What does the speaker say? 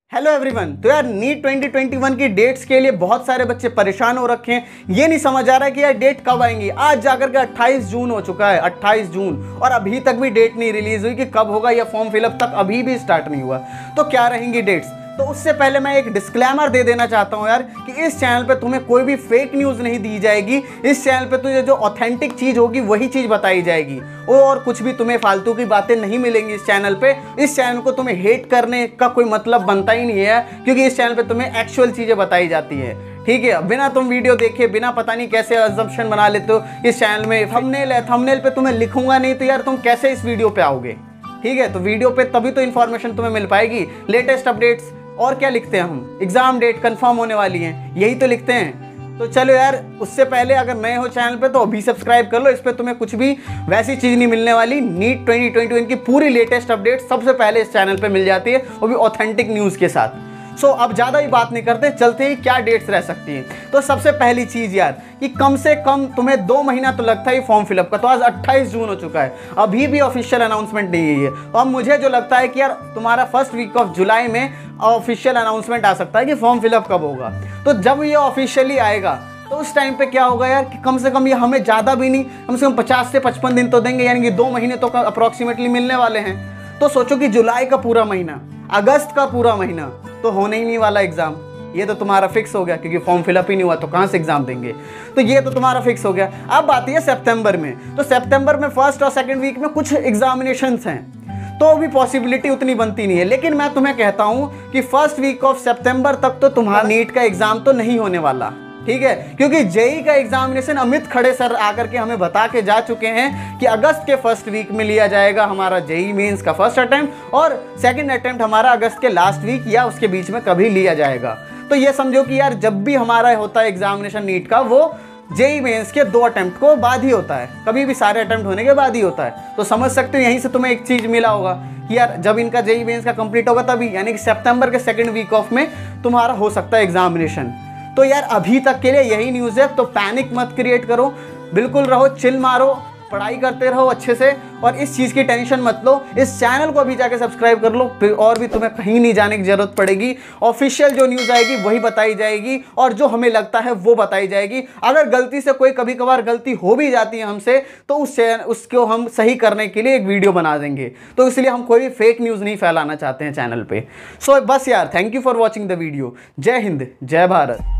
Hello everyone. तो यार NEET 2021 की डेट्स के लिए बहुत सारे बच्चे परेशान हो रखे हैं। ये नहीं समझ आ रहा है कि यार डेट कब आएंगी। आज जाकर के 28 जून हो चुका है, 28 जून, और अभी तक भी डेट नहीं रिलीज हुई कि कब होगा। या फॉर्म फिलअप तक अभी भी स्टार्ट नहीं हुआ। तो क्या रहेंगी डेट्स? तो उससे पहले मैं एक डिस्क्लेमर दे देना चाहता हूं यार कि इस चैनल पे तुम्हें कोई भी फेक न्यूज़ नहीं दी जाएगी। इस चैनल पे तुझे जो ऑथेंटिक चीज़ होगी वही चीज़ बताई जाएगी, और कुछ भी तुम्हें फालतू की बातें नहीं मिलेंगी इस चैनल पे। इस चैनल को तुम्हें हेट करने का कोई मतलब बनता ही नहीं है, क्योंकि इस चैनल पे तुम्हें एक्चुअल चीज़ें बताई जाती है। ठीक है, बिना तुम वीडियो देखे, बिना पता नहीं कैसे अजम्पशन बना लेते हो इस चैनल में। थंबनेल है, थंबनेल पे तुम्हें लिखूंगा नहीं तो यार तुम कैसे इस वीडियो पे आओगे? ठीक है, तो वीडियो पे तभी तो इन्फॉर्मेशन तुम्हें मिल पाएगी, लेटेस्ट अपडेट्स। और क्या लिखते हैं हम? एग्जाम डेट कंफर्म होने वाली है, यही तो लिखते हैं। तो चलो यार, उससे पहले अगर नए हो चैनल पे तो अभी सब्सक्राइब कर लो। इस पे तुम्हें कुछ भी वैसी चीज़ नहीं मिलने वाली। नीट 2021 की पूरी लेटेस्ट अपडेट सबसे पहले इस चैनल पे मिल जाती है, वो भी ऑथेंटिक न्यूज़ के साथ। सो अब ज़्यादा ही बात नहीं करते, चलते ही क्या डेट्स रह सकती हैं। तो सबसे पहली चीज़ यार कि कम से कम तुम्हें 2 महीना तो लगता है फॉर्म फिलअप का। तो आज 28 जून हो चुका है, अभी भी ऑफिशियल अनाउंसमेंट नहीं हुई है। तो अब मुझे जो लगता है कि यार तुम्हारा फर्स्ट वीक ऑफ जुलाई में ऑफिशियल अनाउंसमेंट आ सकता है कि फॉर्म फिलअप कब होगा। तो जब ये ऑफिशियली आएगा तो उस टाइम पे क्या होगा यार कि कम से कम ये हमें ज़्यादा भी नहीं, कम से कम 50 से 55 दिन तो देंगे, यानी कि 2 महीने तो अप्रॉक्सीमेटली मिलने वाले हैं। तो सोचो कि जुलाई का पूरा महीना, अगस्त का पूरा महीना तो होने ही नहीं वाला एग्जाम। ये तो तुम्हारा फिक्स हो गया, क्योंकि फॉर्म फिलअप ही नहीं हुआ तो कहाँ से एग्जाम देंगे। तो ये तो तुम्हारा फिक्स हो गया। अब आती है सितंबर में। तो सितंबर में फर्स्ट और सेकंड वीक में कुछ एग्जामिनेशंस हैं, तो भी पॉसिबिलिटी उतनी बनती नहीं है। लेकिन मैं तुम्हें कहता हूं कि फर्स्ट वीक ऑफ सितंबर तक तो तुम्हारा नीट का एग्जाम तो नहीं होने वाला। ठीक है, क्योंकि जेई का एग्जामिनेशन अमित खड़े सर आकर के हमें बता के जा चुके हैं कि अगस्त के फर्स्ट वीक में लिया जाएगा हमारा जेई मेंस का फर्स्ट अटेम्प्ट, और सेकंड अटेम्प्ट हमारा अगस्त के लास्ट वीक या उसके बीच में कभी लिया जाएगा। तो ये समझो कि यार जब भी हमारा होता है एग्जामिनेशन नीट का, वो जेई मेंस के 2 अटेम्प्ट को बाद ही होता है, कभी भी सारे अटेम्प्ट होने के बाद ही होता है। तो समझ सकते हो, यहीं से तुम्हें एक चीज़ मिला होगा कि यार जब इनका जेई मेंस का कंप्लीट होगा तभी, यानी कि सितंबर के सेकंड वीक ऑफ में तुम्हारा हो सकता है एग्जामिनेशन। तो यार अभी तक के लिए यही न्यूज़ है। तो पैनिक मत क्रिएट करो, बिल्कुल रहो, चिल मारो, पढ़ाई करते रहो अच्छे से, और इस चीज़ की टेंशन मत लो। इस चैनल को अभी जाके सब्सक्राइब कर लो, फिर और भी तुम्हें कहीं नहीं जाने की जरूरत पड़ेगी। ऑफिशियल जो न्यूज़ आएगी वही बताई जाएगी, और जो हमें लगता है वो बताई जाएगी। अगर गलती से कोई कभी कभार गलती हो भी जाती है हमसे, तो उसको हम सही करने के लिए एक वीडियो बना देंगे। तो इसलिए हम कोई भी फेक न्यूज़ नहीं फैलाना चाहते हैं चैनल पर। सो बस यार, thank you for watching the video. जय हिंद, जय भारत।